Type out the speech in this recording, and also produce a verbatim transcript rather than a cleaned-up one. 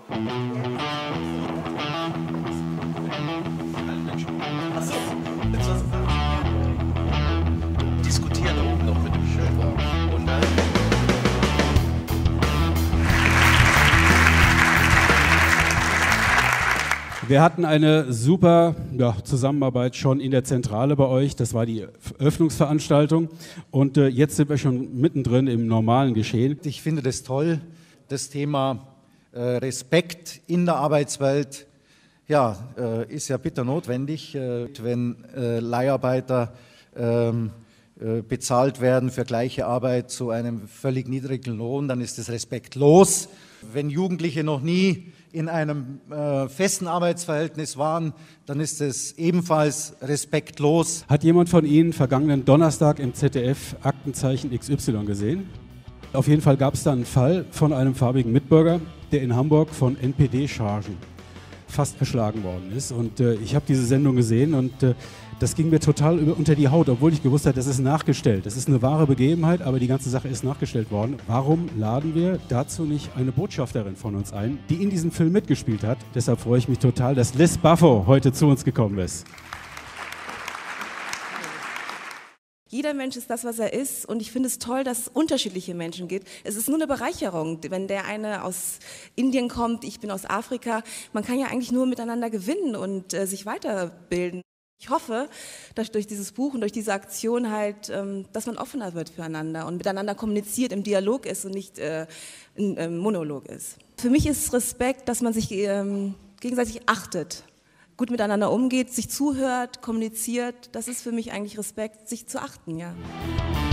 Achso, jetzt war's fertig. Diskutieren da oben noch mit dem Schilder. Und dann Wir hatten eine super ja, Zusammenarbeit schon in der Zentrale bei euch. Das war die Öffnungsveranstaltung. Und äh, jetzt sind wir schon mittendrin im normalen Geschehen. Ich finde das toll, das Thema äh, Respekt in der Arbeitswelt. Ja, äh, ist ja bitter notwendig, äh, wenn äh, Leiharbeiter ähm, äh, bezahlt werden für gleiche Arbeit zu einem völlig niedrigen Lohn, dann ist es respektlos. Wenn Jugendliche noch nie in einem äh, festen Arbeitsverhältnis waren, dann ist es ebenfalls respektlos. Hat jemand von Ihnen vergangenen Donnerstag im Z D F Aktenzeichen X Y gesehen? Auf jeden Fall gab es da einen Fall von einem farbigen Mitbürger, der in Hamburg von N P D-Chargen fast erschlagen worden ist. Und äh, ich habe diese Sendung gesehen und äh, das ging mir total über, unter die Haut, obwohl ich gewusst habe, das ist nachgestellt. Das ist eine wahre Begebenheit, aber die ganze Sache ist nachgestellt worden. Warum laden wir dazu nicht eine Botschafterin von uns ein, die in diesem Film mitgespielt hat? Deshalb freue ich mich total, dass Liz Buffo heute zu uns gekommen ist. Jeder Mensch ist das, was er ist, und ich finde es toll, dass es unterschiedliche Menschen gibt. Es ist nur eine Bereicherung, wenn der eine aus Indien kommt, ich bin aus Afrika. Man kann ja eigentlich nur miteinander gewinnen und äh, sich weiterbilden. Ich hoffe, dass durch dieses Buch und durch diese Aktion halt, ähm, dass man offener wird füreinander und miteinander kommuniziert, im Dialog ist und nicht äh, ein äh, Monolog ist. Für mich ist Respekt, dass man sich ähm, gegenseitig achtet, gut miteinander umgeht, sich zuhört, kommuniziert. Das ist für mich eigentlich Respekt, sich zu achten, ja.